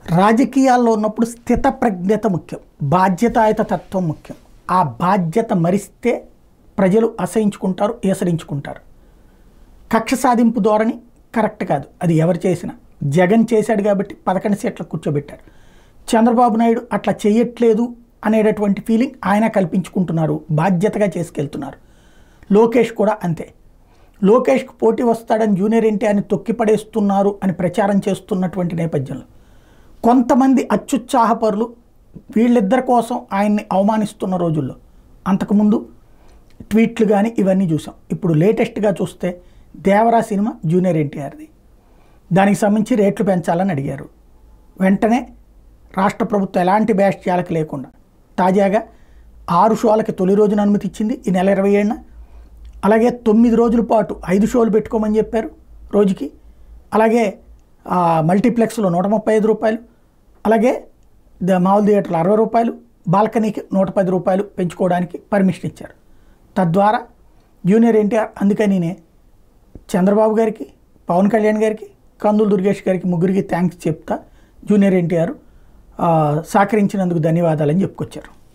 రాజకీయాల్లో ఉన్నప్పుడు స్థితప్రజ్ఞత ముఖ్యం, బాధ్యతాయుత తత్వం ముఖ్యం. ఆ బాధ్యత మరిస్తే ప్రజలు అసహించుకుంటారు, ఏసరించుకుంటారు. కక్ష సాధింపు ధోరణి కరెక్ట్ కాదు. అది ఎవరు చేసినా. జగన్ చేశాడు కాబట్టి 11 సీట్లకు కూర్చోబెట్టారు. చంద్రబాబు నాయుడు అట్లా చేయట్లేదు అనేటటువంటి ఫీలింగ్ ఆయన కల్పించుకుంటున్నారు, బాధ్యతగా చేసుకెళ్తున్నారు. లోకేష్ కూడా అంతే. లోకేష్కి పోటీ వస్తాడని జూనియర్ ఎన్టీఆర్ని తొక్కిపడేస్తున్నారు అని ప్రచారం చేస్తున్నటువంటి నేపథ్యంలో కొంతమంది అత్యుత్సాహపరులు వీళ్ళిద్దరి కోసం ఆయన్ని అవమానిస్తున్న రోజుల్లో అంతకుముందు ట్వీట్లు కానీ ఇవన్నీ చూసాం. ఇప్పుడు లేటెస్ట్గా చూస్తే దేవరా సినిమా జూనియర్ ఎన్టీఆర్ది, దానికి సంబంధించి రేట్లు పెంచాలని అడిగారు. వెంటనే రాష్ట్ర ప్రభుత్వం ఎలాంటి బ్యాష్యాలకు లేకుండా తాజాగా 6 షోలకి తొలి రోజున అనుమతి ఇచ్చింది ఈ నెల 27న. అలాగే 9 రోజుల పాటు 5 షోలు పెట్టుకోమని చెప్పారు రోజుకి. అలాగే మల్టీప్లెక్స్లో 135 రూపాయలు, అలాగే మామూలు థియేటర్లో 60 రూపాయలు, బాల్కనీకి 110 రూపాయలు పెంచుకోవడానికి పర్మిషన్ ఇచ్చారు. తద్వారా జూనియర్ ఎన్టీఆర్ అందుకనినే చంద్రబాబు గారికి, పవన్ కళ్యాణ్ గారికి, కందులు దుర్గేష్ గారికి ముగ్గురికి థ్యాంక్స్ చెప్తా జూనియర్ ఎన్టీఆర్ సహకరించినందుకు ధన్యవాదాలని చెప్పుకొచ్చారు.